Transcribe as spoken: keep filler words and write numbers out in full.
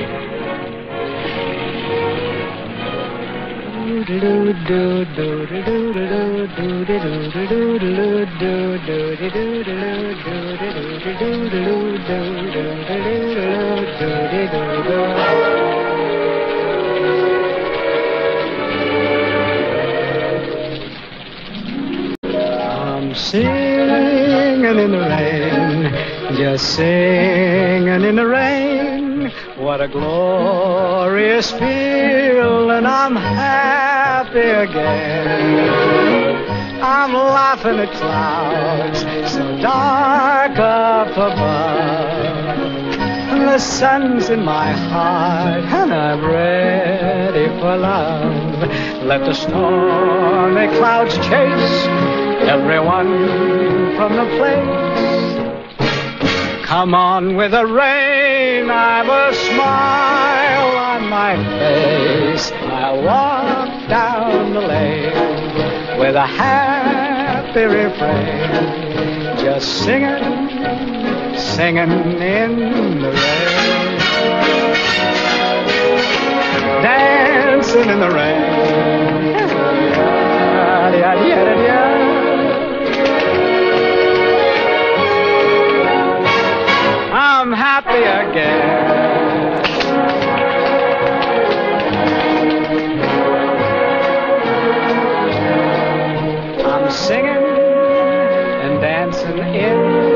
I'm singing in the rain, just singing in the rain. What a glorious feeling, I'm happy again. I'm laughing at clouds so dark up above. The sun's in my heart and I'm ready for love. Let the stormy clouds chase everyone from the place. Come on with the rain, I've a smile on my face. I'll walk down the lane with a happy refrain, just singing, singing in the rain, dancing in the rain. I'm happy again. I'm singing and dancing in